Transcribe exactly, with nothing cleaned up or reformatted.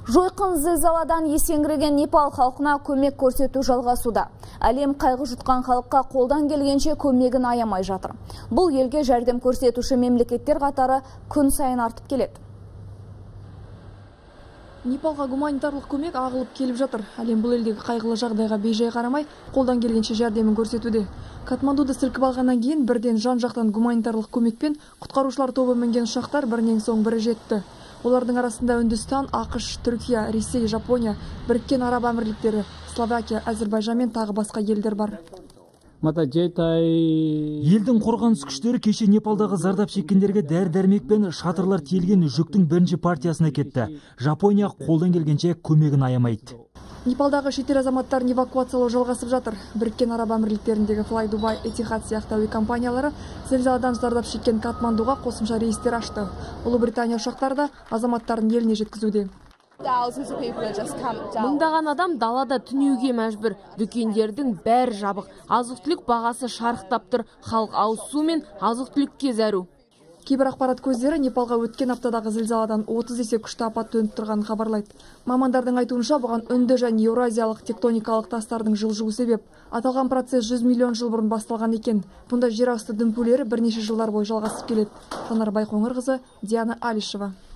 Жойқын зілзаладан есеңгіреген Непал халқына көмек көрсету жалғасуда. Әлем қайғы жұтқан халыққа қолдан келгенше көмегін аямай жатыр. Бұл елге жәрдем көрсетуші мемлекеттер қатары күн сайын артып келеді. Непалға гуманитарлық көмек ағылып келіп жатыр. Әлем бұл елдегі қайғылы жағдайға бейжай қарамай, қолдан келгенше жәрдемін көрсетуде. Катмандуды сілкіп алғаннан кейін бірден жан-жақтан гуманитарлық көмекпен құтқарушылар тобы мінген ұшақтар бірінен соң бірі жетті. Олардың арасында Үндістан, ақш, Түркия, Ресей, Жапония, Біріккен Араб Әмірліктері, Словакия, Әзербайжан мен тағы басқа елдер бар. Елдің қорғаныс күштері кеше Непалдағы зардап шеккендерге дәрі-дәрмек пен шатырлар тиелген жүктің бірінші партиясына кетті. Жапония қолдан келгенше көмегін аямайды. Непалдағы шетел азаматтарын эвакуациялау жалғасып жатыр. Біріккен Араб Әмірліктеріндегі Fly Dubai, Etihad сияқты әуе компаниялары зілзаладан зардап шеккен Катмандуға қосымша рейстер ашты. Ұлыбритания ұшақтары да азаматтарын еліне жеткізуде. Мыңдаған адам далада түнеуге мәжбүр. Дүкендердің бәрі жабық. Азық-түлік бағасы шарықтап тұр. Халық ауыз су мен азық-түлікке зәру. Кейбір ақпарат көздері Непалға өткен аптадағы зілзаладан отыз есе күшті апат төніп тұрғанын хабарлайды. Мамандардың айтуынша, бұған үнді және еуразиялық тектоникалық тастардың жылжуы себеп. Аталған процесс жүз миллион жыл бұрын басталған екен. Бұнда жер асты дүмпулері бірнеше жылдар бойы жалғасып келеді. Жанар Байқоңырқызы, Диана Алишева.